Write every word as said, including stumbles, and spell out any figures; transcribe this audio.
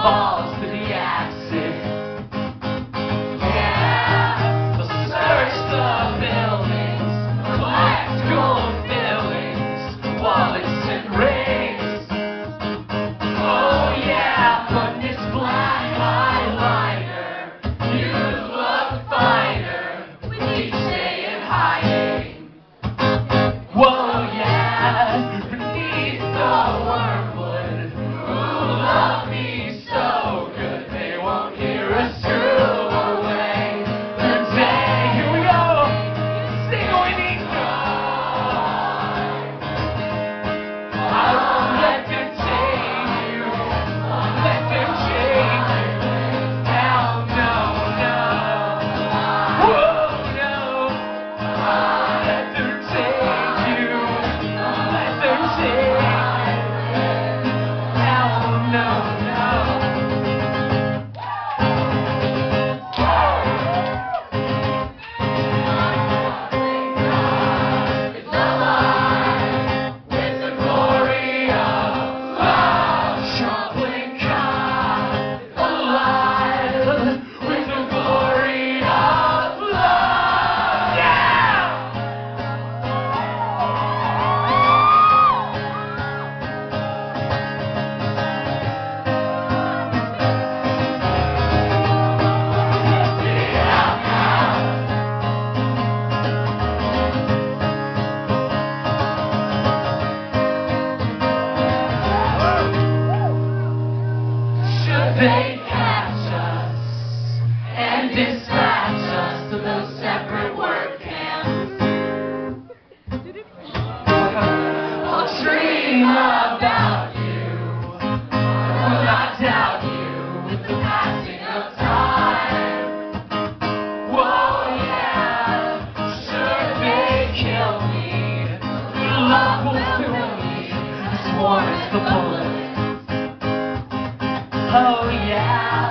falls to the acid. Yeah, they'll search the buildings, collect gold fillings, wallets and rings. Oh yeah, but this black highlighter, you look finer with each day in hiding. Whoa yeah, beneath the wormwood, who love me so good they won't hear us screw away their day. Here we go, sing with me. I won't let them change you, let them change you. Hell no, no, whoa no. Let them change you, let them change. Hell no, no. It's alive with the glory of love. Shuffling God, alive with the glory of love. Yeah! Should they catch us and dispatch us to those separate work camps, I'll dream about you, will not doubt you with the passing of time. Whoa yeah, should they kill me, your love will fill me as warm as the bullet. Oh yeah.